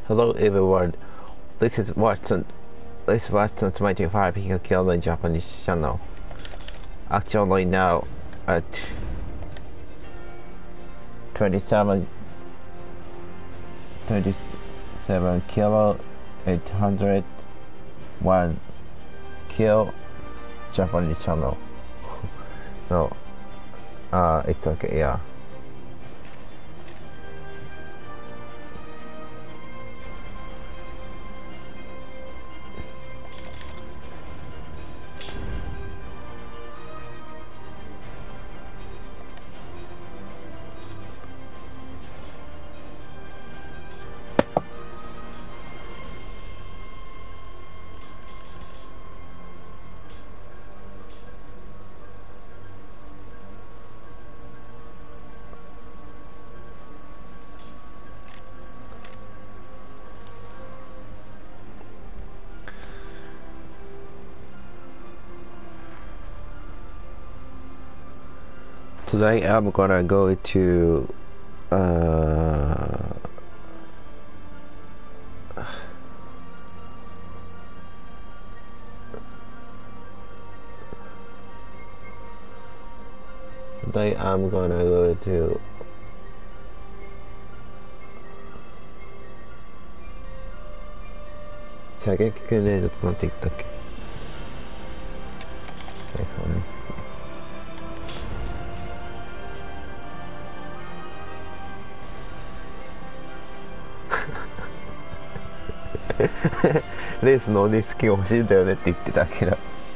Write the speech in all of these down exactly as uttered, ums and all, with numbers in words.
Hello everyone, this is Watson. This is Watson twenty-five here on the Japanese channel. Actually now at twenty-seven, twenty-seven kilo, eight hundred one kill Japanese channel. No, uh, it's okay, yeah. Today I'm gonna go to uh, today I'm gonna go to射撃系でちょっとなんて言ったっけ。そうです。レースの鬼好きが欲しいんだよねって言ってたけど。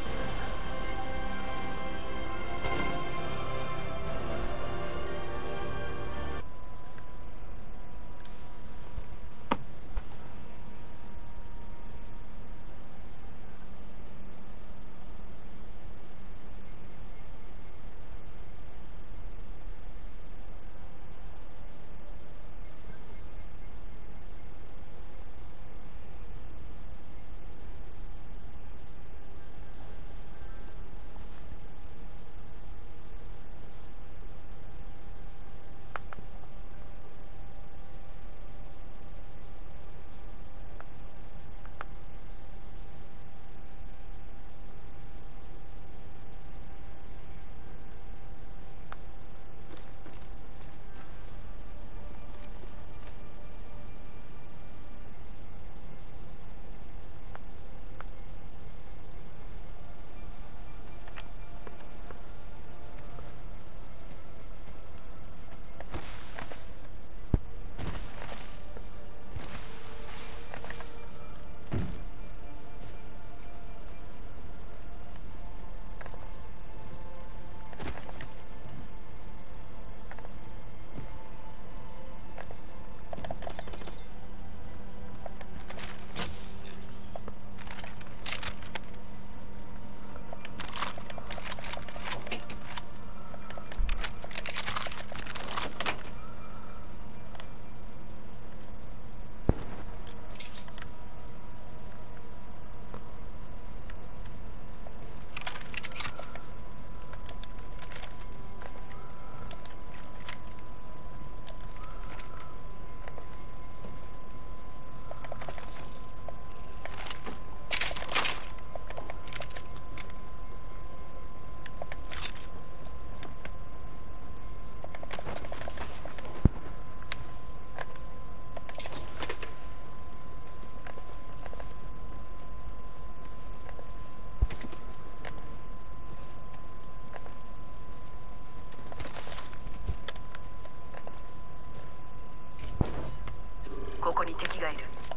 ここに敵がいる。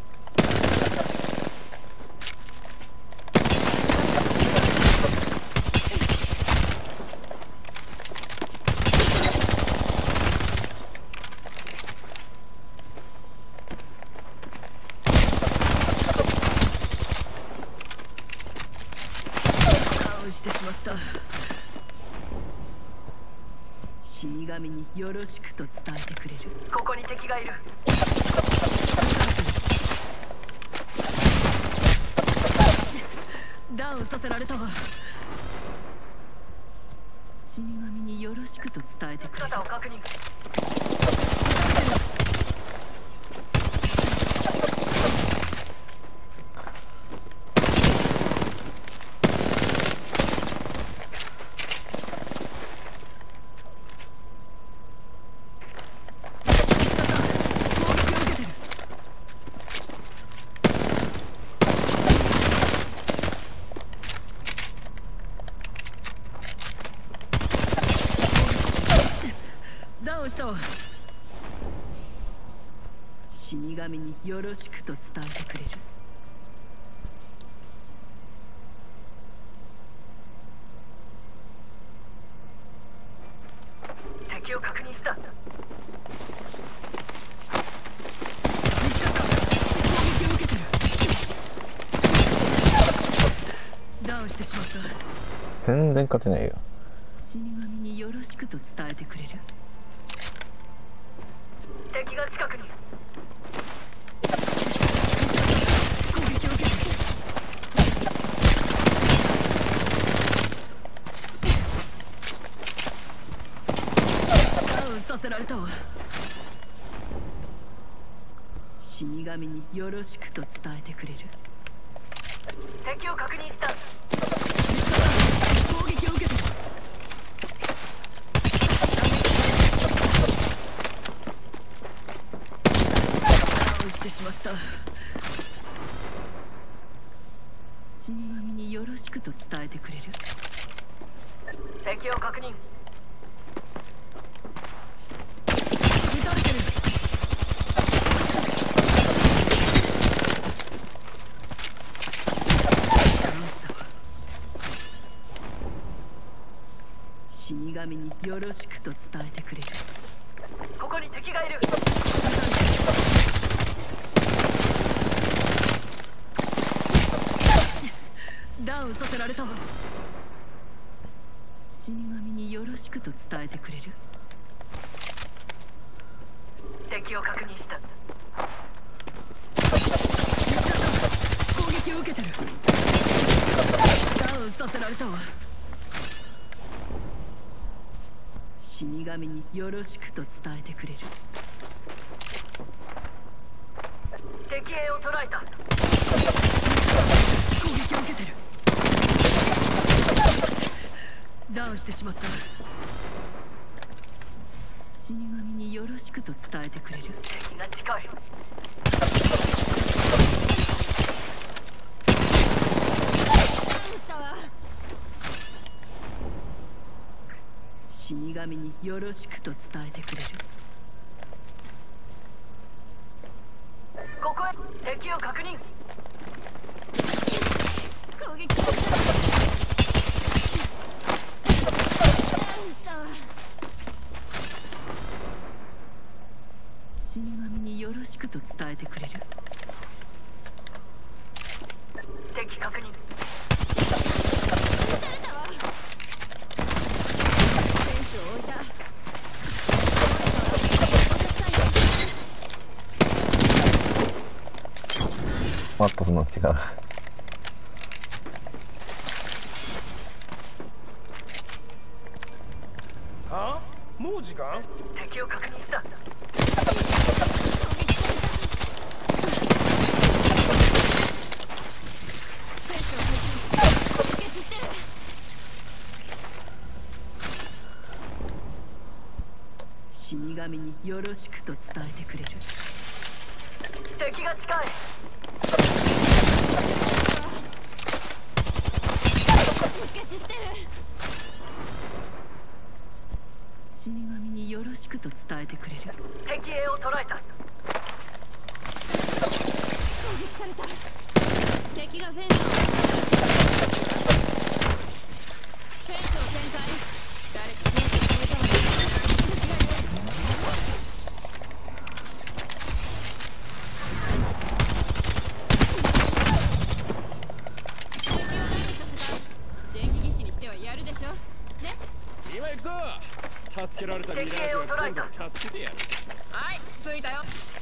倒してしまった。死神によろしくと伝えてくれる。ここに敵がいる。ダウンさせられたわ。死神によろしくと伝えてくれる。姿を確認。 死神によろしくと伝えてくれる。敵を確認した。ダウンしてしまった。 全然勝てないよ。 死神によろしくと伝えてくれる。敵が近くに。攻撃を受けてる。ダウンさせられたわ。死神によろしくと伝えてくれる。敵を確認した。攻撃を受けてる。ダウンしてしまった。死神によろしくと伝えてくれる。敵を確認。撃たれてる。死神によろしくと伝えてくれる。ここに敵がいる。ダウンさせられたわ。死神によろしくと伝えてくれる。敵を確認した。攻撃を受けてる。ダウンさせられたわ。死神によろしくと伝えてくれる。敵兵を捕らえた。攻撃を受けてる。ダウンしてしまった。死神によろしくと伝えてくれる。敵が近い。死神によろしくと伝えてくれる。ここへ敵を確認。攻撃を死神によろしくと伝えてくれる。敵確認。 またその違う。 あ？もう時間？ 敵を確認した。死神によろしくと伝えてくれる。敵が近い。出血してる。死神によろしくと伝えてくれる。敵兵を捕らえた。攻撃された。敵がフェンスをフェンスを展開。誰かフェンスを止めたわ。 今行くぞ。助けられたミラージュは今度助けてやる。 はい、着いたよ。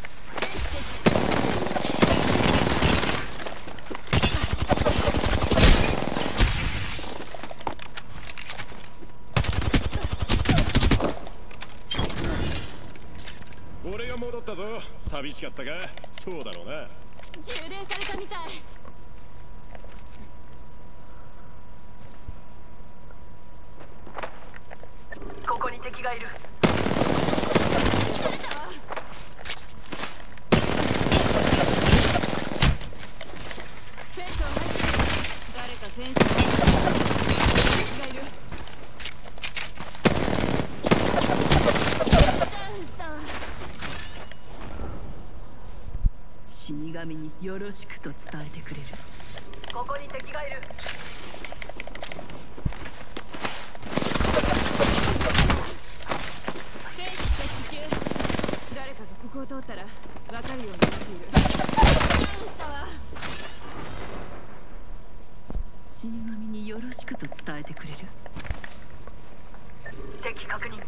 俺が戻ったぞ。寂しかったか？そうだろうな。 充電されたみたい。ここに敵がいる。フェンスを走る。誰かフェンスを敵がいる。ダウンした。 死神によろしくと伝えてくれる。ここに敵がいる。フェンス設置中。誰かがここを通ったら分かるようになっている。ダウンしたわ。死神によろしくと伝えてくれる。敵確認。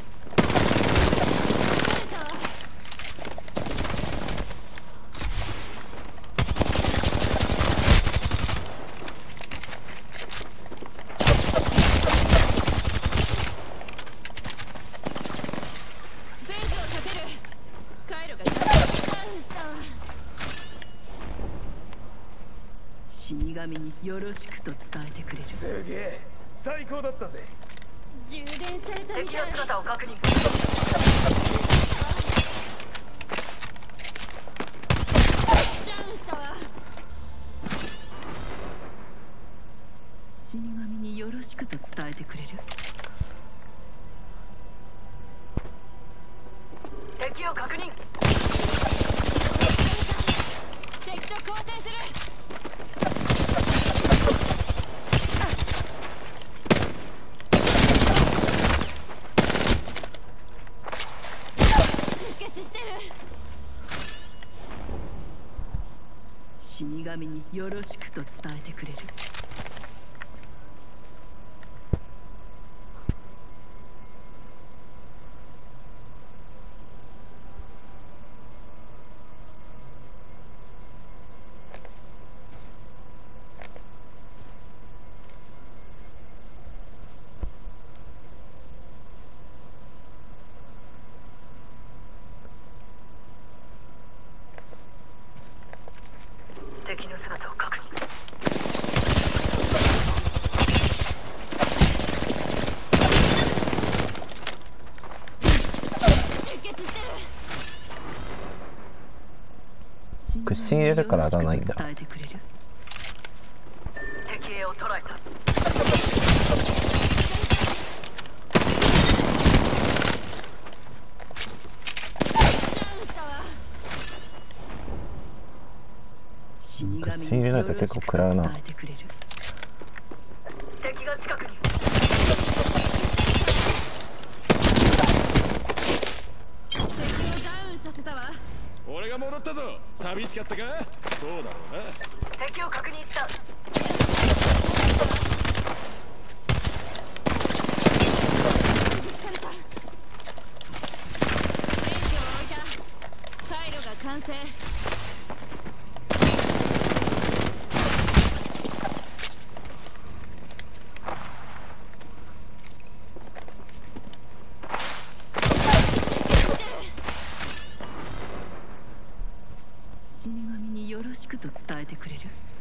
死神によろしくと伝えてくれる。 すげえ、最高だったぜ。 充電されたみたい。敵の姿を確認。ダウンしたわ。死神によろしくと伝えてくれる。敵を確認。敵と交戦する。死神によろしくと伝えてくれる。敵の姿を確認。出血してる。 串入れるから当たらないんだ。 伝えてくれる。敵兵を捕らえた。 串入れないと結構食らうな。 敵が近くに。敵をダウンさせたわ。 俺が戻ったぞ。寂しかったか。そうだろうな。 敵を確認した。回路が完成。死神によろしくと伝えてくれる。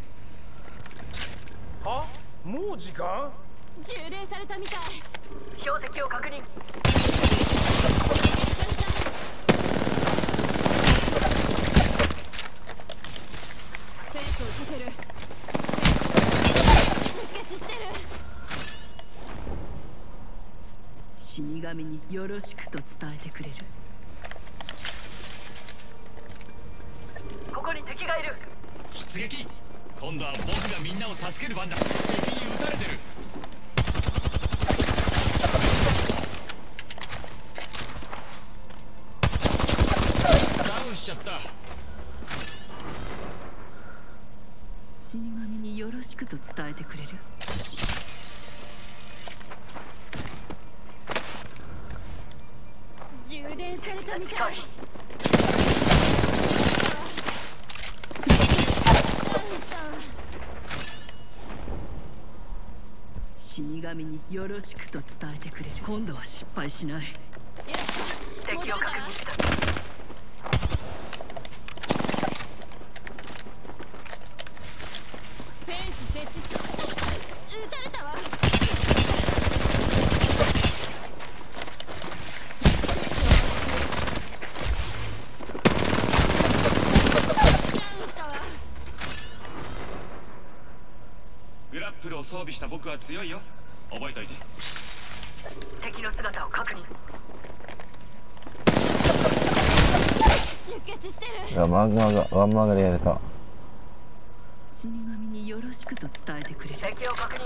は？もう時間？ 充電されたみたい。標的を確認。フェンスをかける。出血してる。死神によろしくと伝えてくれる。ここに敵がいる。 出撃。今度は僕がみんなを助ける番だ。敵に撃たれてる。ダウンしちゃった。 死神によろしくと伝えてくれる。充電されたみたい。死神によろしくと伝えてくれる。今度は失敗しない。敵を確認した。フェンス設置中。撃たれたわ。 グラップルを装備した僕は強いよ。覚えといて。 敵の姿を確認。 出血してる。 ガンマガがガンマガでやると死神によろしくと伝えてくれる。敵を確認。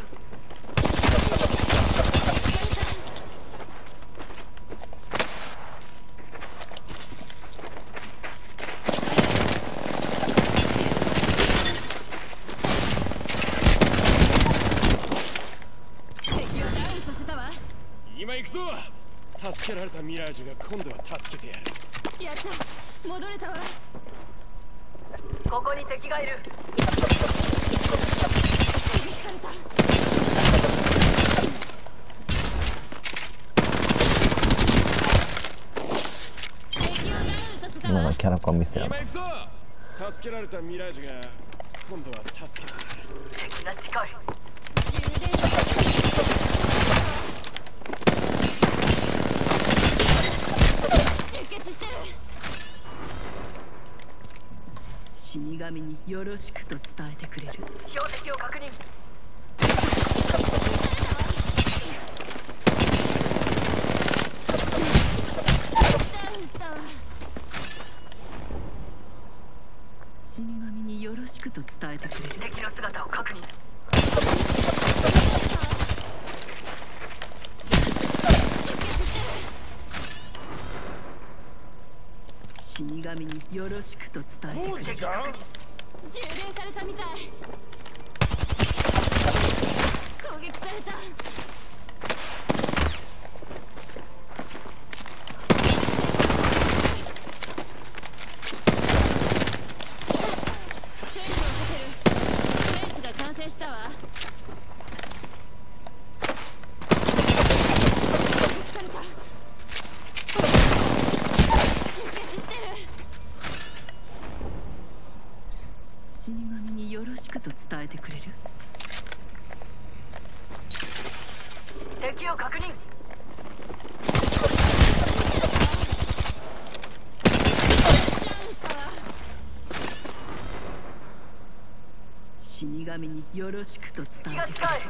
敵をダウンさせたわ。 今行くぞ。助けられたミラージュが今度は助けてやる。 やった、戻れたわ。 ここに敵がいる。 撃された。敵をダウンさせたわ。 今のキャラコン見せよ。 今行くぞ。助けられたミラージュが今度は助けてやる。 敵が近い。 充電させた。出血してる。死神によろしくと伝えてくれる。 標的を確認。 ダウンしたわ。死神によろしくと伝えてくれる。 敵の姿を確認。 死神によろしくと伝えてくれる。 時間充電されたみたい。攻撃された。テントをかける。フェンスが完成したわ。攻撃された。出血してる。死神によろしくと伝えてくれる。 敵を確認。 ダウンしたわ。死神によろしくと伝敵えてくが近い。 れる。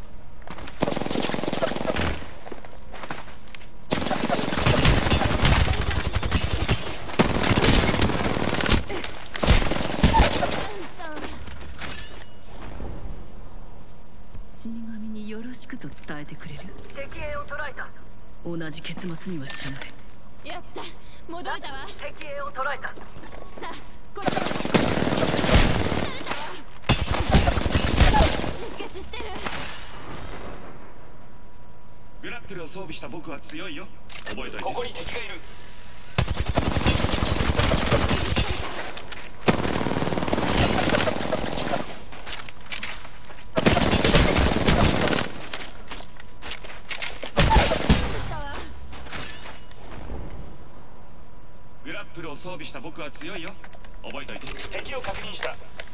死神によろしくと伝えてくれる。 敵兵を捕らえた。 同じ結末にはしない。やった、戻れたわ。 敵兵を捕らえた。 さあ、こっち。戻れたわ。出血してる。 グラップルを装備した僕は強いよ。覚えといて。ここに敵がいる。グラップルを装備した僕は強いよ。覚えといて。敵を確認した。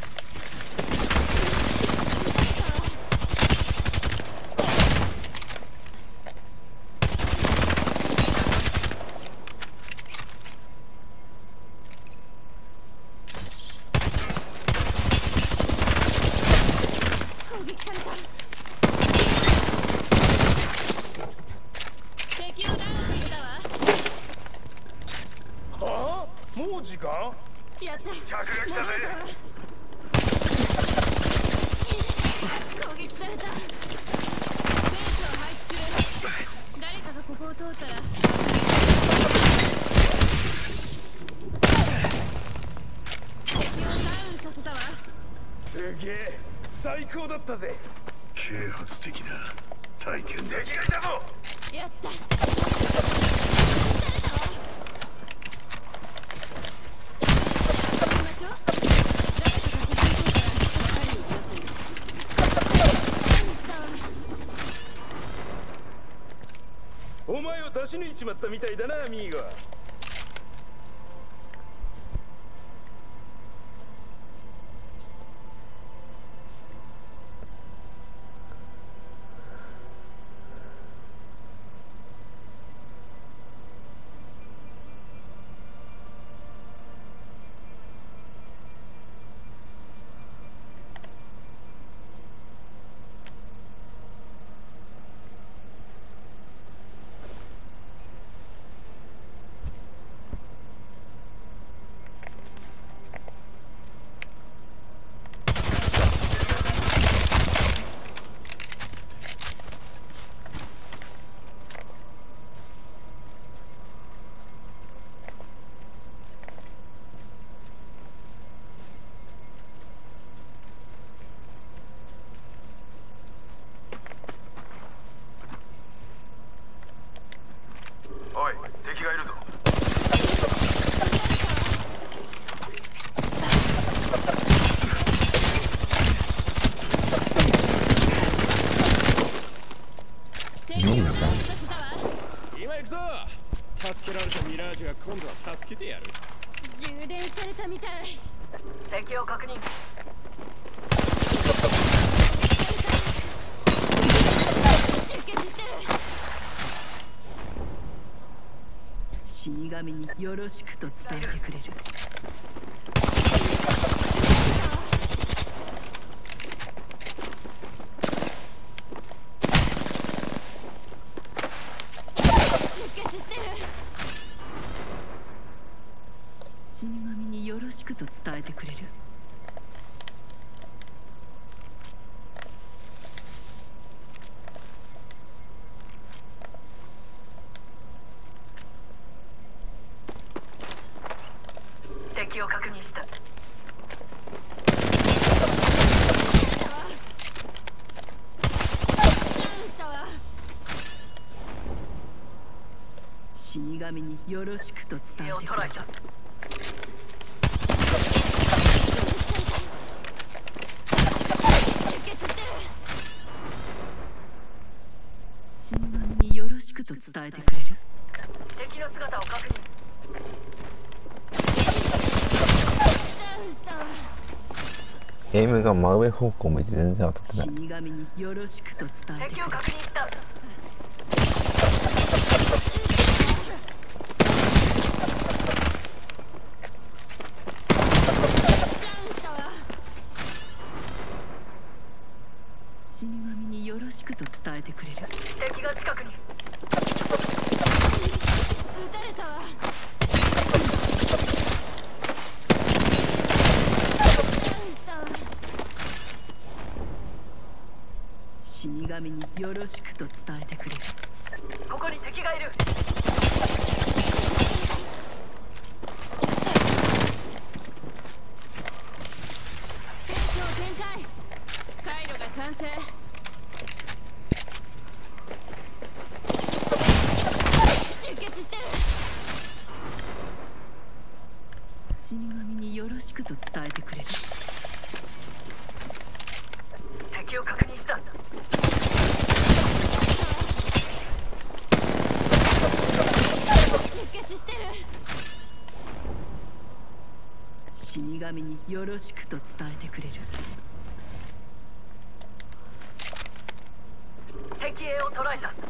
攻撃された。敵をダウンさせたわ。 はあ、もう時間。 やった、 客が来たぜ。 戻れたわ。攻撃された。フェンスを配置する。誰かがここを通ったら敵をダウンさせたわ。 すげえ、最高だったぜ。 啓発的な体験だ。 敵がいたぞ。 やった。行きましょう。誰かがここを通ったら針を刺す。ダウンしたわ。 お前を出し抜いちまったみたいだな、アミーゴ。 今度は助けてやる。 充電されたみたい。 敵を確認。 出血してる。死神によろしくと伝えてくれる。出血してる。死神によろしくと伝えてくれる。 敵を確認した。 ダウンしたわ。死神によろしくと伝手をえてくれる。 捉えた。 出血してる。死神によろしくと伝えてくれる。 敵の姿を確認。 ダウンしたわ。 ゲームが真上方向向いて全然当たってない。 死神によろしくと伝えてく敵をれる。 確認した。 ダウンしたわ。死神によろしくと伝えてくれる。 敵が近くに。 撃たれたわ。ダウンしたわ。死神によろしくと伝えてくれる。 ここに敵がいる。 兵器を展開。回路が完成。出血してる。死神によろしくと伝えてくれる。 敵を確認した。 出血してる。死神によろしくと伝えてくれる。 敵兵を捕らえた。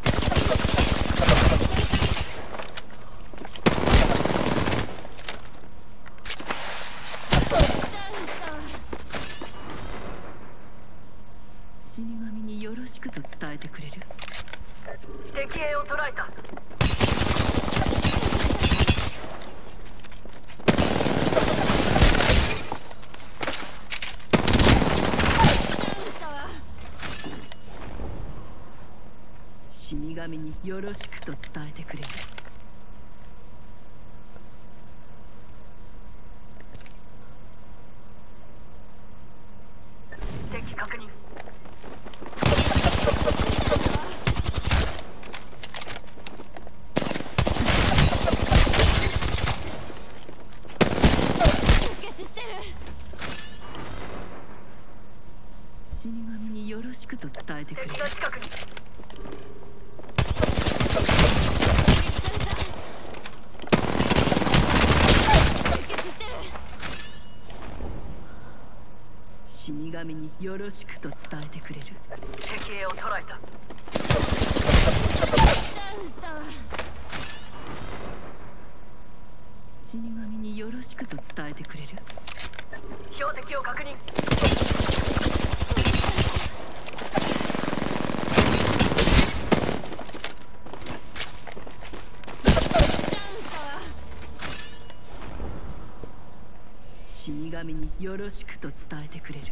ダウンしたわ。死神によろしくと伝えてくれる。 敵兵を捕らえた。 死神によろしくと伝えてくれる。 敵確認。 出血してる。死神によろしくと伝えてくれる。 敵が近くに。 死神によろしくと伝えてくれる。 敵兵を捕らえた。 ダウンしたわ。死神によろしくと伝えてくれる。 標的を確認。 死神によろしくと伝えてくれる。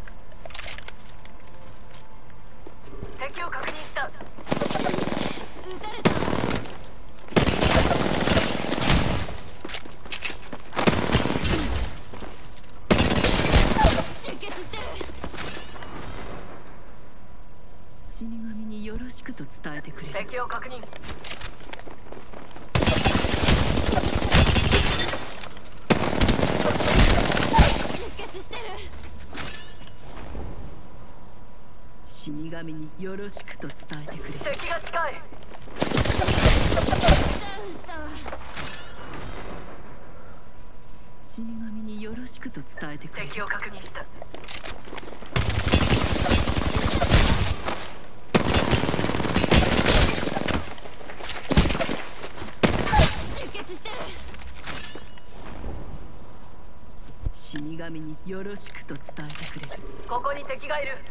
敵を確認した。 撃たれた。出血してる。死神によろしくと伝えてくれる。 敵を確認。 死神によろしくと伝えてくれる。 敵が近い。 ダウンしたわ。 死神によろしくと伝えてくれる。 敵を確認した。 出血してる。死神によろしくと伝えてくれる。 ここに敵がいる。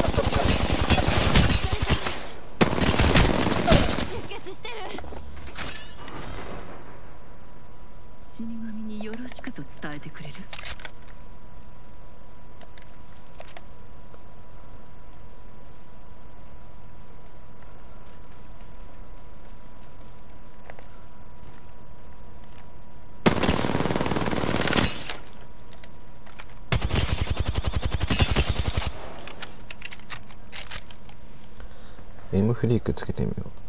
出血してる。死神によろしくと伝えてくれる。 エムフリークつけてみよう。